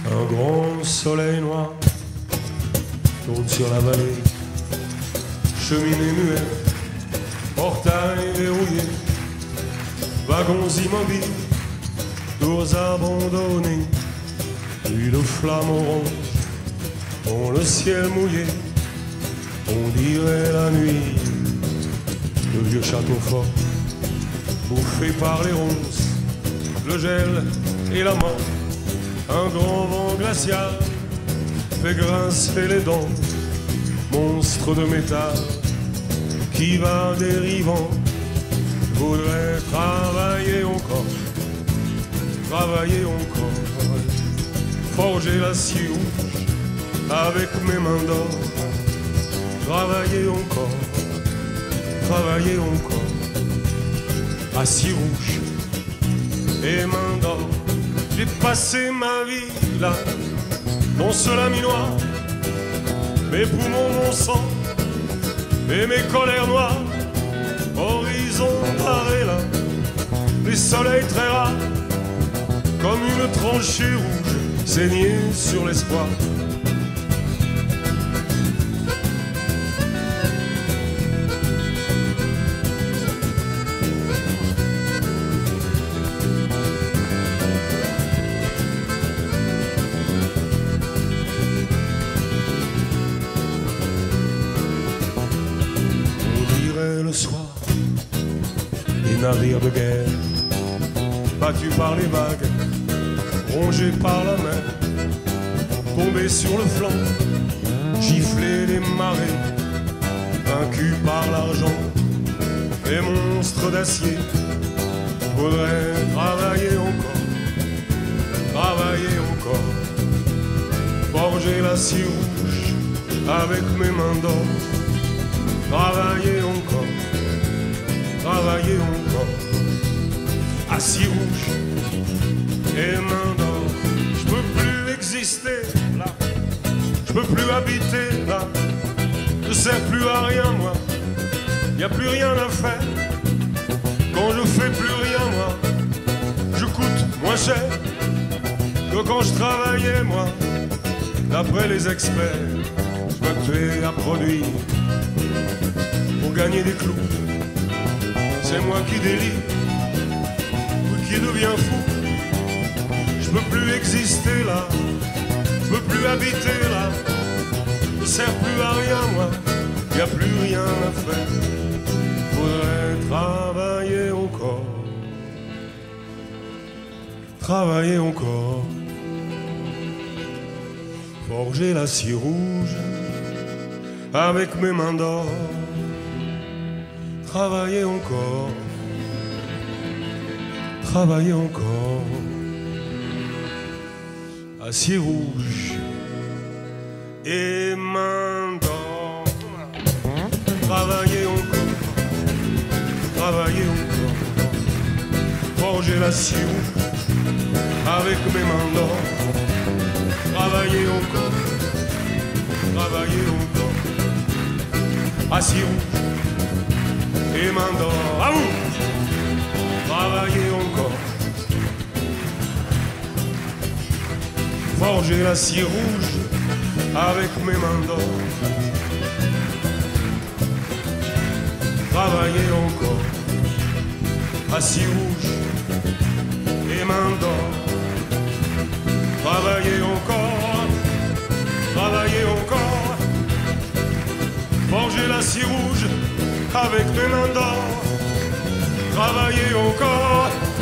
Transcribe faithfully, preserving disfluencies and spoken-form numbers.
Un grand soleil noir tourne sur la vallée, cheminée muette, portail verrouillé, wagons immobiles, tours abandonnées, puis de flammes oranges ont le ciel mouillé, on dirait la nuit, le vieux château fort, bouffé par les ronces, le gel et la mort. Un grand vent glacial fait grincer les dents, monstre de métal qui va dérivant. Voudrais travailler encore, travailler encore, forger l'acier rouge avec mes mains d'or. Travailler encore, travailler encore, acier rouge et mains d'or. J'ai passé ma vie là, dans ce laminoir, mes poumons, mon sang et mes colères noires. Horizon barré là, les soleils très rares, comme une tranchée rouge saignée sur l'espoir. Le soir, les navires de guerre, battus par les vagues, rongés par la mer, tombés sur le flanc, giflés des marées, vaincus par l'argent, des monstres d'acier. Faudrait travailler encore, travailler encore, forger l'acier rouge avec mes mains d'or. Travailler encore, travailler encore, acier rouge et main d'or. Je peux plus exister là, je peux plus habiter là, je sers plus à rien moi, y a plus rien à faire. Quand je fais plus rien moi, je coûte moins cher que quand je travaillais moi. D'après les experts, je me tuais à produire pour gagner des clous. C'est moi qui délire ou qui devient fou. Je peux plus exister là, je peux plus habiter là, je sers plus à rien moi, y a plus rien à faire. Faudrait travailler encore, travailler encore, forger l'acier rouge avec mes mains d'or. Travailler encore, travailler encore, acier rouge et main d'or. Travailler encore, travailler encore, forger l'acier rouge avec mes mains d'or. Travailler encore, travailler encore, acier rouge et main d'or. À vous, travailler encore, forger l'acier rouge avec mes mains d'or. Travailler encore, acier rouge et main d'or. Travailler encore, travailler encore, forger l'acier rouge avec mes mains d'or. Travailler encore,